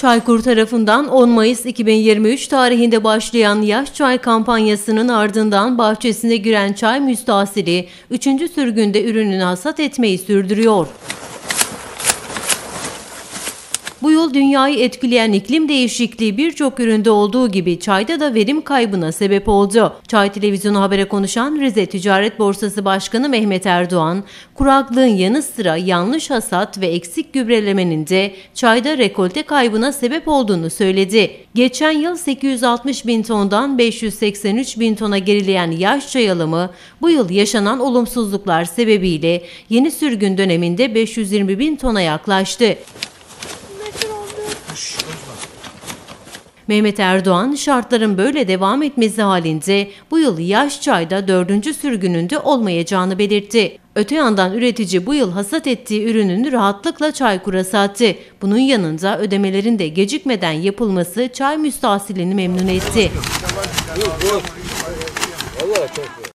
Çaykur tarafından 10 Mayıs 2023 tarihinde başlayan Yaş Çay kampanyasının ardından bahçesine giren çay müstahsili 3. sürgünde ürününü hasat etmeyi sürdürüyor. Bu yıl dünyayı etkileyen iklim değişikliği birçok üründe olduğu gibi çayda da verim kaybına sebep oldu. Çay Televizyonu Haber'e konuşan Rize Ticaret Borsası Başkanı Mehmet Erdoğan, kuraklığın yanı sıra yanlış hasat ve eksik gübrelemenin de çayda rekolte kaybına sebep olduğunu söyledi. Geçen yıl 860 bin tondan 583 bin tona gerileyen yaş çay alımı, bu yıl yaşanan olumsuzluklar sebebiyle yeni sürgün döneminde 520 bin tona yaklaştı. Mehmet Erdoğan, şartların böyle devam etmesi halinde bu yıl yaş çayda 4. sürgününde olmayacağını belirtti. Öte yandan üretici bu yıl hasat ettiği ürününü rahatlıkla Çaykur'a sattı. Bunun yanında ödemelerin de gecikmeden yapılması çay müstahsilini memnun etti.